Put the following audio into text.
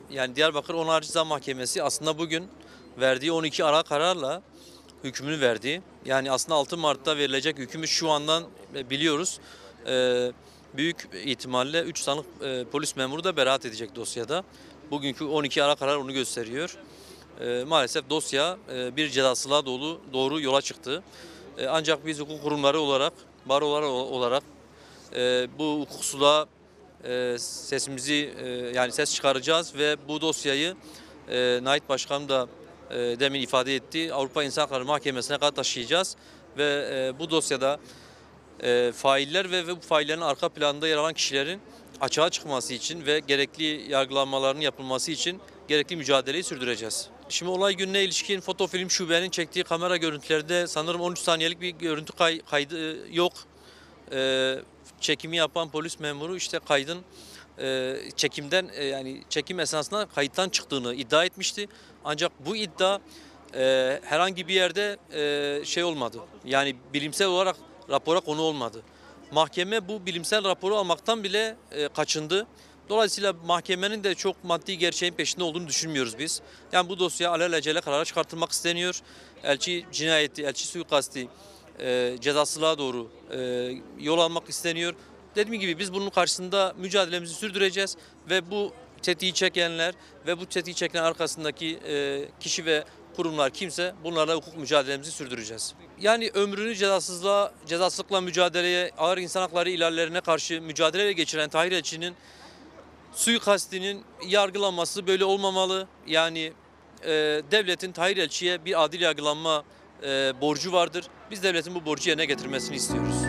yani Diyarbakır 10. Ağır Ceza Mahkemesi aslında bugün verdiği 12 ara kararla hükmünü verdi. Yani aslında 6 Mart'ta verilecek hükmü şu andan biliyoruz. Büyük ihtimalle 3 sanık polis memuru da beraat edecek dosyada. Bugünkü 12 ara karar onu gösteriyor. Maalesef dosya bir cezasızlığa doğru yola çıktı. Ancak biz hukuk kurumları olarak, barolar olarak bu hukuksuzluğa sesimizi yani ses çıkaracağız ve bu dosyayı Nait Başkanım da demin ifade etti. Avrupa İnsan Hakları Mahkemesi'ne kadar taşıyacağız ve bu dosyada failler ve bu faillerin arka planında yer alan kişilerin açığa çıkması için ve gerekli yargılanmaların yapılması için gerekli mücadeleyi sürdüreceğiz. Şimdi olay gününe ilişkin Fotofilm Şube'nin çektiği kamera görüntülerde sanırım 13 saniyelik bir görüntü kaydı yok. Çekimi yapan polis memuru işte kaydın çekimden yani çekim esnasında kayıttan çıktığını iddia etmişti. Ancak bu iddia herhangi bir yerde şey olmadı. Yani bilimsel olarak rapora konu olmadı. Mahkeme bu bilimsel raporu almaktan bile kaçındı. Dolayısıyla mahkemenin de çok maddi gerçeğin peşinde olduğunu düşünmüyoruz biz. Yani bu dosya alelacele karara çıkartılmak isteniyor. Elçi cinayeti, elçi suikasti cezasızlığa doğru yol almak isteniyor. Dediğim gibi biz bunun karşısında mücadelemizi sürdüreceğiz ve bu tetiği çekenler ve bu tetiği çeken arkasındaki kişi ve kurumlar kimse bunlarla hukuk mücadelemizi sürdüreceğiz. Yani ömrünü cezasızlıkla mücadeleye, ağır insan hakları ihlallerine karşı mücadeleyle geçiren Tahir Elçi'nin suikastinin yargılanması böyle olmamalı. Yani devletin Tahir Elçi'ye bir adil yargılanma borcu vardır. Biz devletin bu borcu yerine getirmesini istiyoruz.